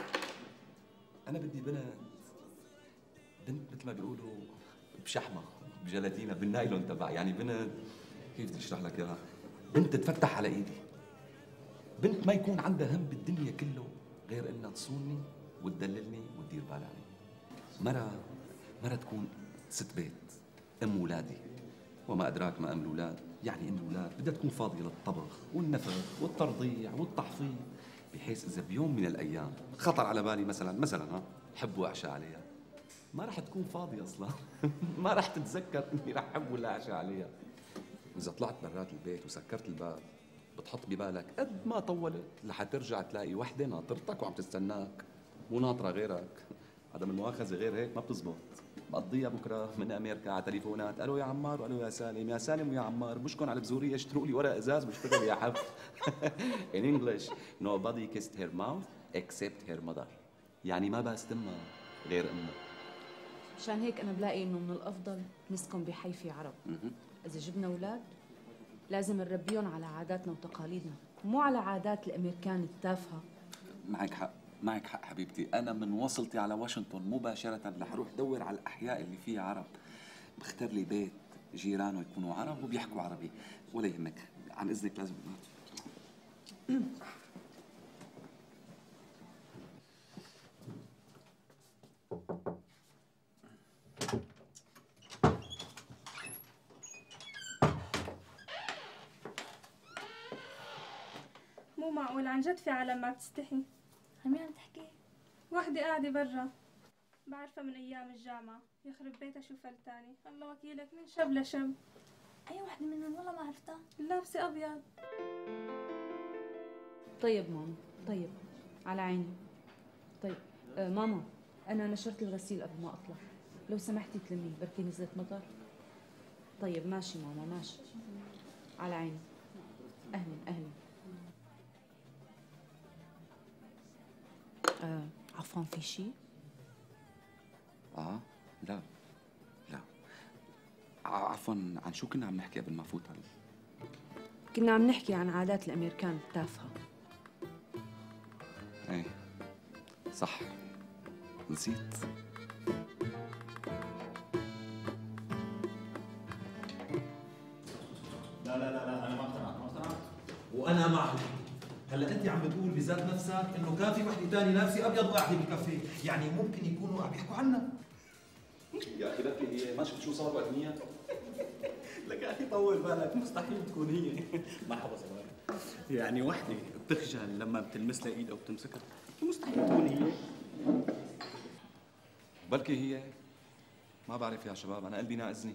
Speaker 3: انا بدي بنت مثل ما بيقولوا بشحمه، بجلاتينا، بالنايلون تبع. يعني بنت كيف بدي اشرح لك اياها؟ بنت تتفتح على ايدي، بنت ما يكون عندها هم بالدنيا كله غير انها تصونني وتدللني وتدير بالها علي. مرة تكون ست بيت، ام ولادي، وما ادراك ما ام الاولاد. يعني ام الاولاد بدها تكون فاضيه للطبخ والنفخ والترضيع والتحفيظ، بحيث اذا بيوم من الايام خطر على بالي مثلا حب واعشى عليها، ما رح تكون فاضيه اصلا. ما رح تتذكر اني رح احب ولا اعشى عليها. اذا طلعت برات البيت وسكرت الباب بتحط ببالك قد ما طولت لحترجع تلاقي وحده ناطرتك وعم تستناك، مو ناطره غيرك. عدم المؤاخذه غير هيك ما بتزبط. بقضيها بكره من امريكا على تليفونات، الو يا عمار والو يا سالم، يا سالم ويا عمار بشكن على بزوريه اشتروا لي ورق ازاز بشتغل يا حب. In English nobody kissed her mouth except her mother. يعني ما بس امها غير امها.
Speaker 11: عشان هيك انا بلاقي انه من الافضل نسكن بحي في عرب. اذا جبنا اولاد لازم نربيهم على عاداتنا وتقاليدنا، مو على عادات الامريكان التافهه.
Speaker 3: معك حق حبيبتي. أنا من وصلتي على واشنطن مباشرة رح أروح دور على الأحياء اللي فيها عرب، بختار لي بيت جيرانه يكونوا عرب وبيحكوا عربي. ولا يهمك، عن إذنك لازم
Speaker 13: مو معقول عن جد في عالم ما بتستحي.
Speaker 14: عن مين عم تحكي؟
Speaker 13: وحدة قاعدة برا بعرفها من أيام الجامعة، يخرب بيتها شو فلتاني، الله وكيلك من شب لشب.
Speaker 14: أي وحدة منهم؟ والله ما عرفتها.
Speaker 13: لابسة أبيض.
Speaker 11: طيب ماما، طيب على عيني. طيب ماما أنا نشرت الغسيل قبل ما أطلع، لو سمحتي تلميه، بركي نزلت مطر. طيب ماشي ماما ماشي، على عيني. أهلا. عفوا في شيء؟
Speaker 3: لا عفوا، عن شو كنا عم نحكي قبل ما فوت
Speaker 11: كنا عم نحكي عن عادات الأمريكان التافهة.
Speaker 3: ايه صح، نسيت.
Speaker 5: لا انا ما اقتنعت. وانا مع الحكي. هلا انت عم بتقول بذات نفسك انه كان في وحده ثانيه لابسه ابيض وقاعده بالكافيه، يعني ممكن يكونوا عم يحكوا عنا.
Speaker 3: يا اخي لك هي ما شفت شو صار وقت مية؟
Speaker 6: لك يا اخي طول بالك، مستحيل تكون هي. مرحبا صباح. يعني وحده بتخجل لما بتلمس لها ايدها وبتمسكها، مستحيل تكون هي.
Speaker 3: بلكي هي ما بعرف يا شباب، انا قلبي ناقزني.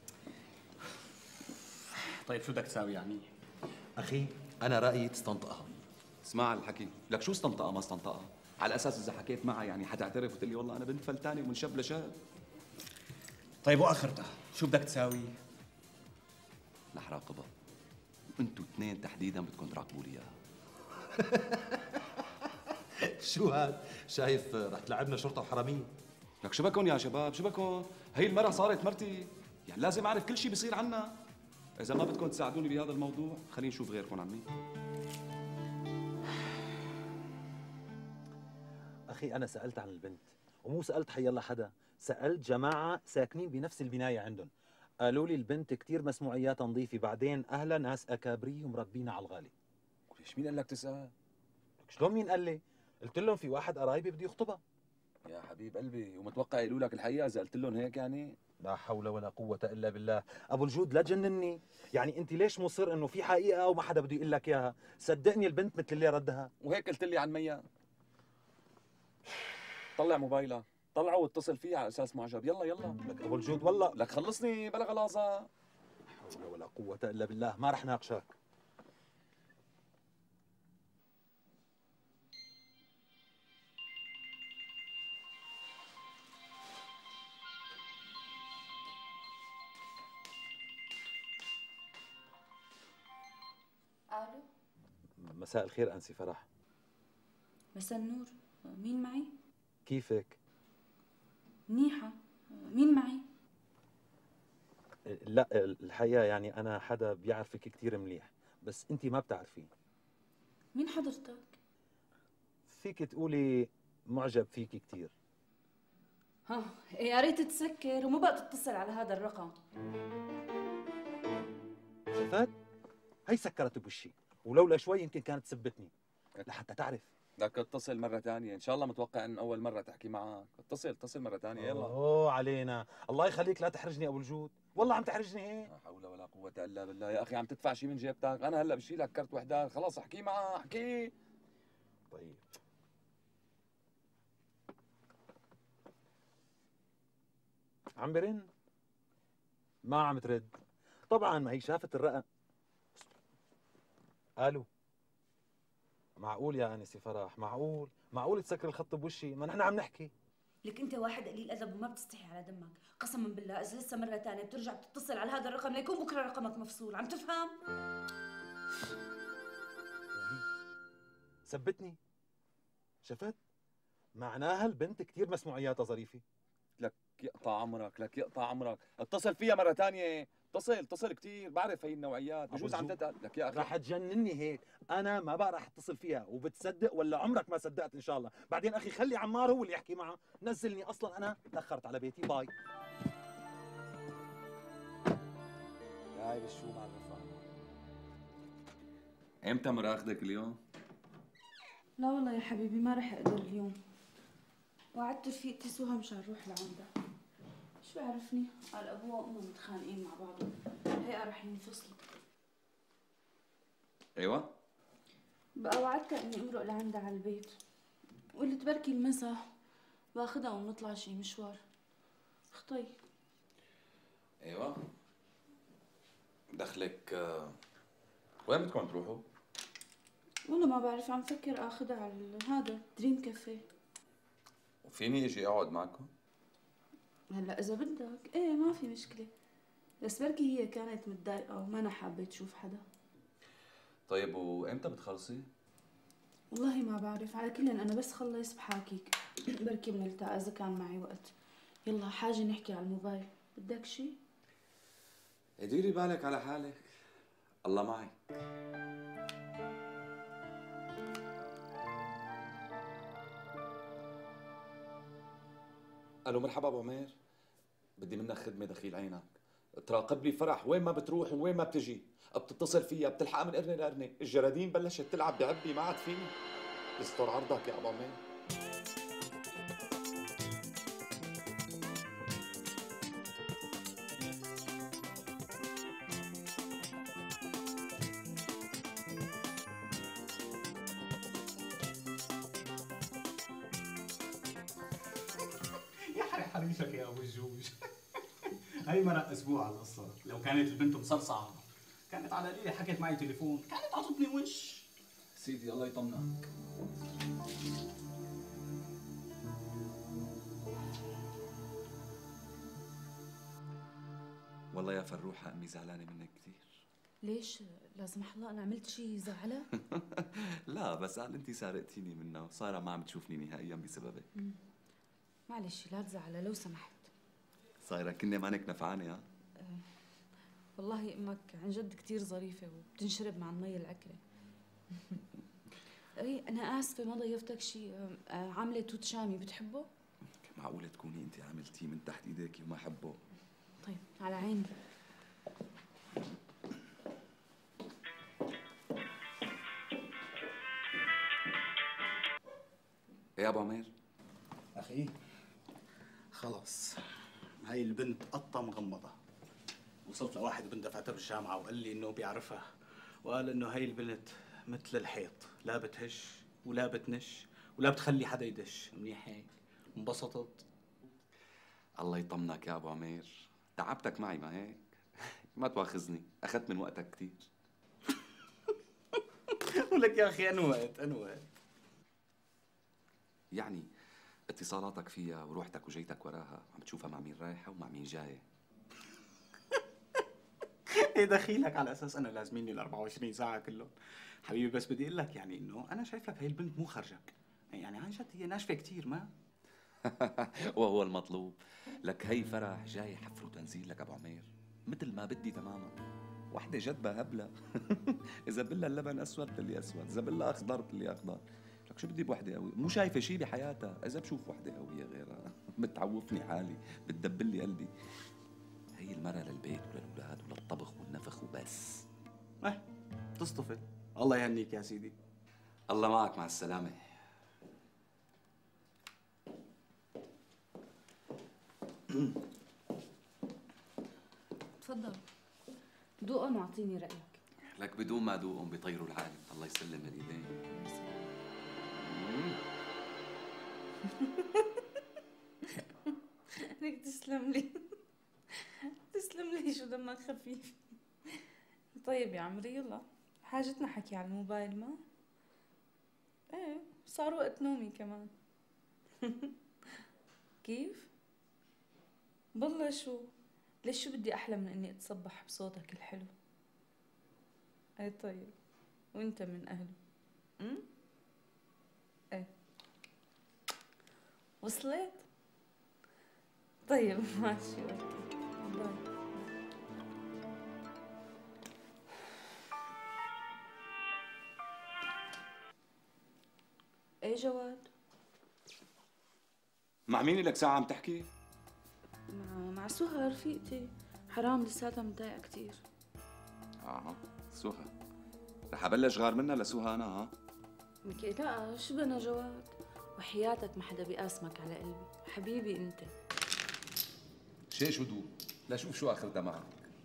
Speaker 6: طيب شو بدك تساوي يعني؟
Speaker 5: اخي انا رايي تستنطقها.
Speaker 3: اسمع الحكي، لك شو استنطقها ما استنطقها؟ على اساس اذا حكيت معها يعني حتعترف وتقول لي والله انا بنت فلتانه ومن شب لشب.
Speaker 6: طيب واخرتها شو بدك تساوي؟
Speaker 3: رح راقبها، وانتوا اثنين تحديدا بدكم تراقبوا لي اياها.
Speaker 5: شو هاد؟ شايف رح تلعبنا شرطه وحراميه؟
Speaker 3: لك شبكن يا شباب شبكن، هي المرة صارت مرتي، يعني لازم اعرف كل شيء بيصير عنا. اذا ما بدكم تساعدوني بهذا الموضوع خلينا نشوف غيركم عمي.
Speaker 15: اخي انا سالت عن البنت، ومو سالت حيالله حدا، سالت جماعه ساكنين بنفس البنايه عندهم، قالوا لي البنت كثير مسموعياتها نظيفه، بعدين اهلها ناس اكابري ومربينا على الغالي.
Speaker 3: وليش مين قال لك تسال؟
Speaker 15: لك شلون مين قال لي؟ قلت لهم في واحد قرايبي بده يخطبها.
Speaker 3: يا حبيب قلبي، ومتوقع يقولوا لك الحقيقه اذا قلت لهم هيك يعني؟
Speaker 15: لا حول ولا قوه الا بالله، ابو الجود لا تجنني، يعني انت ليش مصر انه في حقيقه وما حدا بده يقول لك اياها؟ صدقني البنت مثل اللي ردها.
Speaker 3: وهيك قلت لي عن ميا. طلع موبايلك، طلعه واتصل فيه على اساس معجب، يلا يلا.
Speaker 15: لك ابو الجود والله
Speaker 3: لك خلصني بلا غلاظه.
Speaker 15: لا حول ولا قوه الا بالله، ما رح ناقشك.
Speaker 11: الو،
Speaker 15: مساء الخير انسي فرح.
Speaker 11: مساء النور، مين معي؟
Speaker 15: كيفك؟
Speaker 11: منيحة، مين معي؟
Speaker 15: لا الحقيقه يعني انا حدا بيعرفك كثير منيح، بس انت ما بتعرفيه.
Speaker 11: مين حضرتك؟
Speaker 15: فيك تقولي معجب فيك كثير.
Speaker 11: ها يا ريت تسكر ومو بقى تتصل على هذا الرقم.
Speaker 15: شفت؟ هي سكرت بوشي، ولولا شوي يمكن كانت سبتني لحتى تعرف.
Speaker 3: بدك تتصل مرة ثانية، إن شاء الله متوقع إن أول مرة تحكي معك، اتصل مرة ثانية يلا.
Speaker 15: اوه علينا، الله يخليك لا تحرجني ابو الجود، والله عم تحرجني هيك.
Speaker 3: لا حول ولا قوة إلا بالله، يا أخي عم تدفع شيء من جيبتك، أنا هلا بشيل لك كرت وحدات، خلاص احكي معها احكي.
Speaker 15: طيب عم برن؟ ما عم ترد، طبعا ما هي شافت الرقم. الو، معقول يا انسي فرح؟ معقول تسكر الخط بوشي؟ ما نحن عم نحكي.
Speaker 11: لك انت واحد قليل ادب وما بتستحي على دمك، قسما بالله اذا لسه مره ثانيه بترجع بتتصل على هذا الرقم ليكون بكره رقمك مفصول، عم تفهم؟
Speaker 15: ثبتني، شفت؟ معناها البنت كثير مسموعياتها ظريفه.
Speaker 3: لك يقطع عمرك، لك يقطع عمرك، اتصل فيها مرة ثانية، اتصل كثير، بعرف هي النوعيات، بجوز عم تتقل لك يا أخي.
Speaker 15: رح تجنني هيك، أنا ما بقى رح اتصل فيها، وبتصدق ولا عمرك ما صدقت إن شاء الله، بعدين أخي خلي عمار هو اللي يحكي معها، نزلني أصلا أنا تأخرت على بيتي، باي.
Speaker 3: يا هاي بالشو مع الرفاق. إمتى مراخدك اليوم؟
Speaker 11: لا والله يا حبيبي ما رح اقدر اليوم، وعدت رفيقتي سهى مشان نروح لعندها. شو بيعرفني؟ قال ابوها وامها متخانقين مع بعضهم، هيئة رح ينفصلوا.
Speaker 3: ايوه
Speaker 11: بقى وعدتها اني امرق لعندها على البيت، وقلت بركي المسا باخدها ونطلع شي مشوار. خطي
Speaker 3: ايوه دخلك وين بدكم تروحوا؟
Speaker 11: والله ما بعرف، عم فكر اخدها على هذا دريم كافيه.
Speaker 3: وفيني اجي اقعد معكم؟
Speaker 11: هلا اذا بدك ايه ما في مشكله، بس بركي هي كانت متضايقه وما انا حابه تشوف حدا.
Speaker 3: طيب وامتى بتخلصي؟
Speaker 11: والله ما بعرف، على كل انا بس خلص بحاكيك بركي بنلتقى اذا كان معي وقت. يلا حاجه نحكي على الموبايل، بدك شي؟
Speaker 3: ديري بالك على حالك، الله معك. الو مرحبا ابو عمير، بدي منك خدمه دخيل عينك، تراقب لي فرح وين ما بتروح وين ما بتجي، بتتصل فيها بتلحقها من قرنه لقرنه، الجرادين بلشت تلعب بعبي ما عاد فيني، استر عرضك يا ابو عمير.
Speaker 6: حريشك يا ابو الجوج. هي مرق اسبوع على القصه، لو كانت البنت مصرصعه كانت على قليله حكت معي تليفون، كانت عطتني وش.
Speaker 3: سيدي الله يطمنك. والله يا فروحة أمي زعلانة منك كثير.
Speaker 11: ليش؟ لا سمح الله أنا عملت شيء يزعلها؟
Speaker 3: لا بس قال أنت سارقتيني منها وصايرة ما عم تشوفني نهائيا بسببك.
Speaker 11: معلش لا تزعلها لو سمحت.
Speaker 3: صايرة كني مانك نفعانة ها؟
Speaker 11: والله امك عن جد كثير ظريفه وبتنشرب مع المي العكره. اي انا اسفه ما ضيفتك شيء. عامله توت شامي بتحبه؟
Speaker 3: معقولة تكوني أنت عملتيه من تحت إيديكي وما حبه؟
Speaker 11: طيب على عيني.
Speaker 3: يا أبو عمير.
Speaker 6: اخي خلص، هاي البنت قطة مغمضة. وصلت لواحد بنت دفعتها بالجامعة وقال لي انه بيعرفها، وقال انه هاي البنت مثل الحيط، لا بتهش ولا بتنش ولا بتخلي حدا يدش. منيح هيك؟ انبسطت؟
Speaker 3: الله يطمنك يا أبو عمير، تعبتك معي ما هيك؟ ما تواخذني، أخذت من وقتك كثير.
Speaker 6: ولك يا أخي أنوقت أنوقت.
Speaker 3: يعني اتصالاتك فيها وروحتك وجيتك وراها عم تشوفها مع مين رايحة ومع مين جاية.
Speaker 6: ايه دخيلك على اساس انا لازميني ال 24 ساعة كلهم؟ حبيبي بس بدي اقول لك يعني انه انا شايف لك هي البنت مو خرجك، يعني عن جد هي ناشفة كثير ما.
Speaker 3: وهو المطلوب. لك هي فرح جاي حفر وتنزيل لك ابو عمير مثل ما بدي تماما. وحده جدبه هبله. اذا بدها اللبن اسود بتقلي اسود، اذا بدها اخضر بتقلي اخضر. لك شو بدي بوحده قوي؟ مو شايفه شيء بحياتها، اذا بشوف وحده قويه غيرها بتعوفني حالي، بتدبل لي قلبي. هي المرة للبيت وللاولاد وللطبخ والنفخ وبس.
Speaker 6: تصطفل. الله يهنيك يا سيدي.
Speaker 3: الله معك، مع السلامة.
Speaker 11: تفضل دوقهم واعطيني رايك.
Speaker 3: لك بدون ما ادوقهم بيطيروا العالم. الله يسلم الايدين.
Speaker 11: ليك تسلم لي. تسلم لي، شو دمك خفيف. طيب يا عمري يلا، حاجتنا حكي على الموبايل ما؟ ايه صار وقت نومي كمان. كيف؟ بالله شو؟ ليش شو بدي أحلى من إني أتصبح بصوتك الحلو؟ ايه طيب، وأنت من أهله؟ ايه وصلت؟ طيب ماشي اوكي باي. ايه جواد؟
Speaker 3: مع مين لك ساعة عم تحكي؟
Speaker 11: مع سهى رفيقتي. حرام لساتها متضايقة كثير.
Speaker 3: سهى رح ابلش غار منها لسهى انا ها؟
Speaker 11: مكي لا شو بدنا جواد؟ وحياتك ما حدا بيقاسمك على قلبي، حبيبي انت.
Speaker 3: شو دوب؟ لا شوف شو اخرتها معك.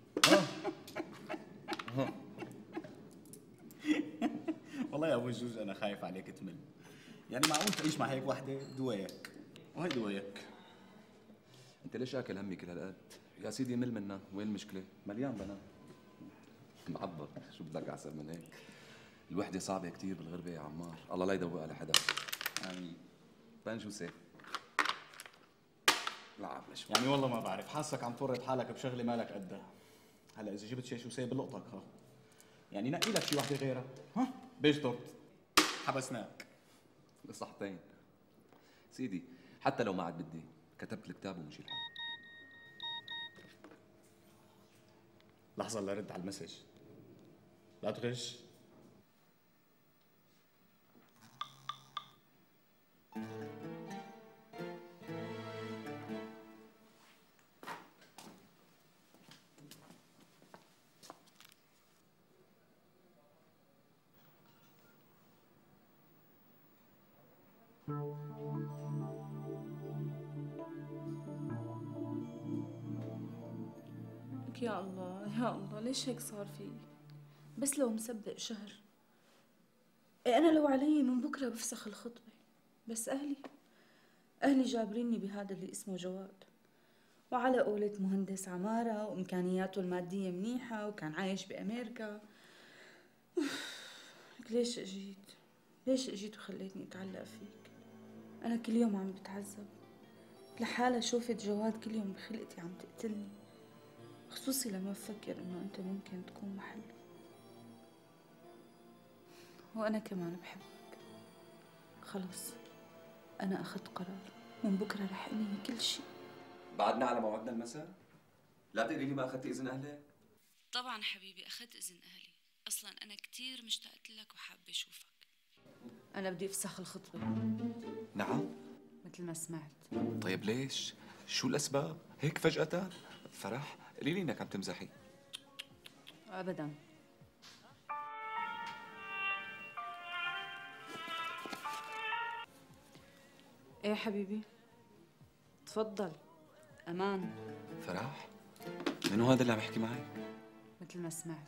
Speaker 6: والله يا ابو الجوج انا خايف عليك تمل. يعني معقول تعيش مع هيك وحده دوايك وهي دوايك؟
Speaker 3: انت ليش اكل همي كل هالقد؟ يا سيدي مل منا، وين المشكلة؟ مليان بنات. معبر، شو بدك احسن من هيك؟ الوحدة صعبة كثير بالغربة يا عمار، الله لا يدوقها لحدا. آمين. بان شو سي؟ لعب شوي.
Speaker 6: يعني والله ما بعرف، حاسك عم تورط حالك بشغلة مالك قدها. هلا إذا جبت شي شو سي بلقطك ها. يعني نقي لك شي وحدة غيرها، ها؟ بيجتط حبسناك.
Speaker 3: صحتين. سيدي، حتى لو ما عاد بدي، كتبت الكتاب ومشي الحال.
Speaker 6: لحظة لرد على المسج. لا تغش.
Speaker 11: يا الله يا الله ليش هيك صار في؟ بس لو مسبق شهر. إيه أنا لو علي من بكرة بفسخ الخطبة، بس أهلي جابريني بهذا اللي اسمه جواد، وعلى قولة مهندس عمارة وإمكانياته المادية منيحة وكان عايش بأمريكا. ليش أجيت؟ ليش أجيت وخليتني أتعلق فيك؟ أنا كل يوم عم بتعذب، لحالة شوفة جواد كل يوم بخلقتي عم تقتلني، خصوصي لما بفكر إنه أنت ممكن تكون محله. وأنا كمان بحبك. خلص أنا أخذت قرار، من بكرة رح أنهي كل شيء.
Speaker 3: بعدنا على موعدنا المساء؟ لا تقولي لي ما اخذتي اذن اهلك؟
Speaker 11: طبعا حبيبي أخذت إذن أهلي، أصلا أنا كتير مشتاقة لك وحابة أشوفك. أنا بدي أفسخ الخطبة.
Speaker 3: نعم؟
Speaker 11: مثل ما سمعت.
Speaker 3: طيب ليش؟ شو الاسباب؟ هيك فجأة؟ فرح قولي لي انك عم تمزحي.
Speaker 11: أبدا. إيه حبيبي؟ تفضل. أمان.
Speaker 3: فرح؟ منو هذا اللي عم يحكي معي؟
Speaker 11: مثل ما سمعت.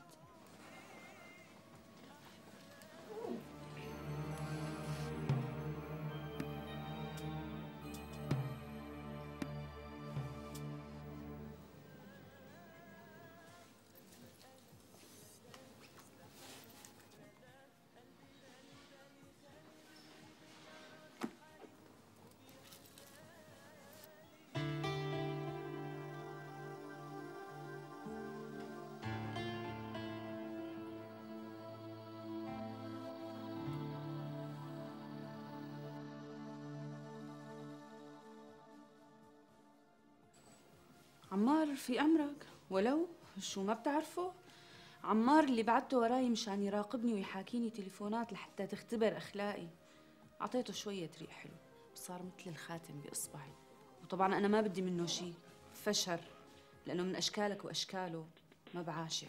Speaker 11: عمار في أمرك، ولو شو ما بتعرفه؟ عمار اللي بعته وراي مشان يراقبني ويحاكيني تليفونات لحتى تختبر أخلاقي. أعطيته شوية ريق حلو، صار مثل الخاتم بإصبعي. وطبعا أنا ما بدي منه شيء، فشر، لأنه من أشكالك وأشكاله ما بعاشر.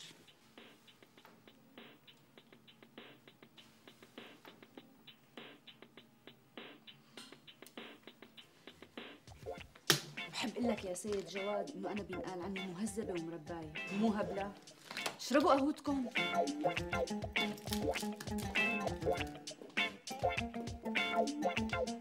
Speaker 11: بحب اقول لك يا سيد جواد انه انا بينقال عني مهذبه ومربايه ومو هبله. اشربوا قهوتكم.